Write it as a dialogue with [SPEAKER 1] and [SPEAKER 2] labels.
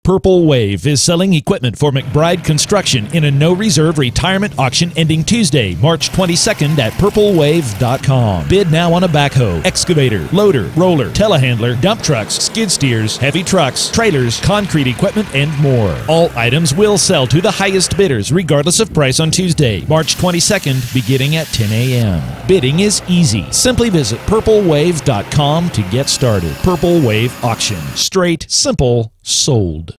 [SPEAKER 1] Purple Wave is selling equipment for McBride Construction in a no-reserve retirement auction ending Tuesday, March 22nd at purplewave.com. Bid now on a backhoe, excavator, loader, roller, telehandler, dump trucks, skid steers, heavy trucks, trailers, concrete equipment, and more. All items will sell to the highest bidders regardless of price on Tuesday, March 22nd, beginning at 10 a.m. Bidding is easy. Simply visit purplewave.com to get started. Purple Wave Auction. Straight, simple, sold.